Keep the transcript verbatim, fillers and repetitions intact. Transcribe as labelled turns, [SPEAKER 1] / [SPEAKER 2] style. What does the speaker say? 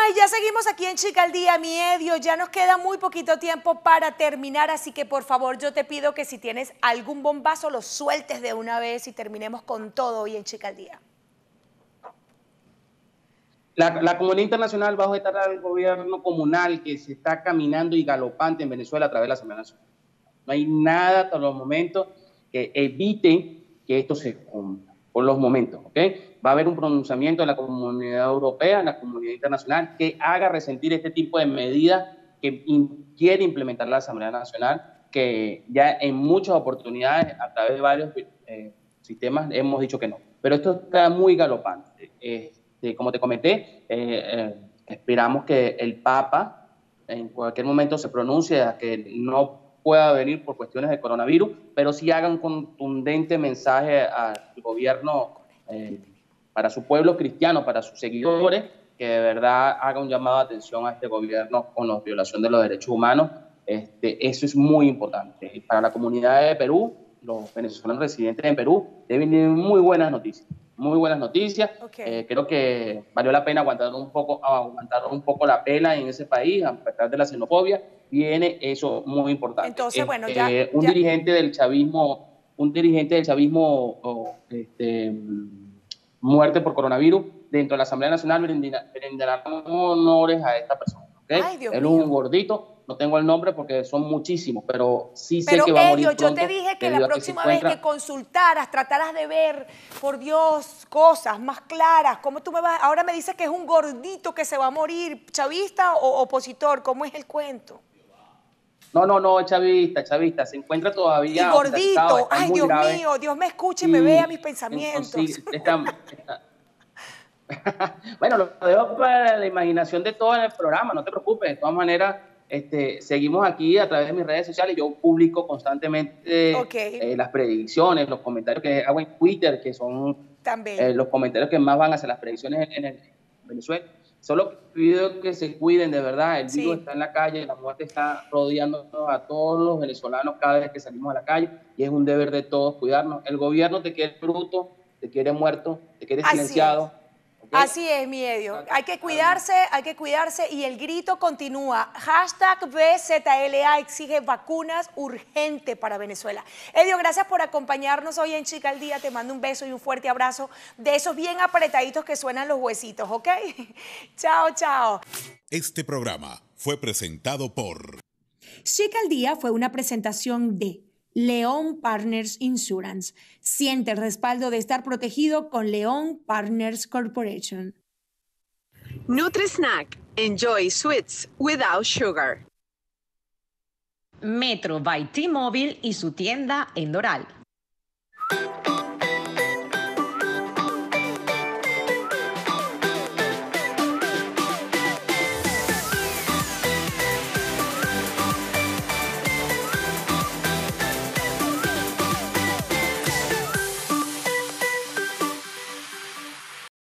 [SPEAKER 1] Ay, ya seguimos aquí en Chica al Día, mi Edio. Ya nos queda muy poquito tiempo para terminar, así que por favor yo te pido que si tienes algún bombazo lo sueltes de una vez y terminemos con todo hoy en Chica al Día.
[SPEAKER 2] La, la comunidad internacional va a objetar al gobierno comunal que se está caminando y galopante en Venezuela a través de la Asamblea Nacional. No hay nada hasta los momentos que evite que esto se cumpla, por los momentos, ¿ok? Va a haber un pronunciamiento de la comunidad europea, de la comunidad internacional, que haga resentir este tipo de medidas que in, quiere implementar la Asamblea Nacional, que ya en muchas oportunidades, a través de varios eh, sistemas, hemos dicho que no. Pero esto está muy galopante. Este, como te comenté, eh, eh, esperamos que el Papa en cualquier momento se pronuncie a que no pueda venir por cuestiones de coronavirus, pero sí haga un contundente mensaje al gobierno eh, para su pueblo cristiano, para sus seguidores, que de verdad haga un llamado de atención a este gobierno con la violación de los derechos humanos. Este, eso es muy importante. Para la comunidad de Perú, los venezolanos residentes en Perú, deben tener muy buenas noticias. Muy buenas noticias. Okay. Eh, creo que valió la pena aguantar un poco, aguantar un poco la pela en ese país, a pesar de la xenofobia. Viene eso muy importante.
[SPEAKER 1] Entonces, bueno,
[SPEAKER 2] eh,
[SPEAKER 1] ya,
[SPEAKER 2] un
[SPEAKER 1] ya.
[SPEAKER 2] dirigente del chavismo, un dirigente del chavismo, oh, este, muerte por coronavirus, dentro de la Asamblea Nacional brindará honores a esta persona. ¿Okay?
[SPEAKER 1] Ay, Dios
[SPEAKER 2] Él es
[SPEAKER 1] mío.
[SPEAKER 2] un gordito. No tengo el nombre porque son muchísimos, pero sí sé
[SPEAKER 1] pero,
[SPEAKER 2] que va
[SPEAKER 1] Edio,
[SPEAKER 2] a morir pronto.
[SPEAKER 1] Yo te dije que la próxima que vez que consultaras, trataras de ver, por Dios, cosas más claras. ¿Cómo tú me vas? Ahora me dices que es un gordito que se va a morir, ¿chavista o opositor? ¿Cómo es el cuento?
[SPEAKER 2] No, no, no, chavista, chavista. Se encuentra todavía.
[SPEAKER 1] Y gordito. Ay, Dios
[SPEAKER 2] grave.
[SPEAKER 1] mío, Dios me escuche y, y me vea mis pensamientos.
[SPEAKER 2] Sí, está, está. Bueno, lo dejo para la imaginación de todos en el programa, no te preocupes. De todas maneras, este, seguimos aquí a través de mis redes sociales. Yo publico constantemente
[SPEAKER 1] okay.
[SPEAKER 2] eh, las predicciones, los comentarios que hago en Twitter, que son eh, los comentarios que más van hacia las predicciones en, en, el, en Venezuela. Solo pido que se cuiden, de verdad. El virus sí. está en la calle, la muerte está rodeando a todos los venezolanos cada vez que salimos a la calle y es un deber de todos cuidarnos. El gobierno te quiere bruto, te quiere muerto, te quiere
[SPEAKER 1] Así
[SPEAKER 2] silenciado.
[SPEAKER 1] Es. Así es, mi Edio. Hay que cuidarse, hay que cuidarse y el grito continúa. Hashtag B Z L A exige vacunas urgente para Venezuela. Edio, gracias por acompañarnos hoy en Chica al Día. Te mando un beso y un fuerte abrazo de esos bien apretaditos que suenan los huesitos, ¿ok? Chao, chao.
[SPEAKER 3] Este programa fue presentado por...
[SPEAKER 1] Chica al Día fue una presentación de León Partners Insurance. Siente el respaldo de estar protegido con León Partners Corporation.
[SPEAKER 4] Nutri-Snack. Enjoy sweets without sugar.
[SPEAKER 5] Metro by T-Mobile y su tienda en Doral.